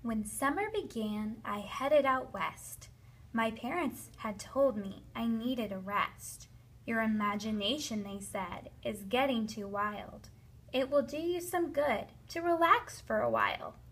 When summer began, I headed out west. My parents had told me I needed a rest. Your imagination, they said, is getting too wild. It will do you some good to relax for a while.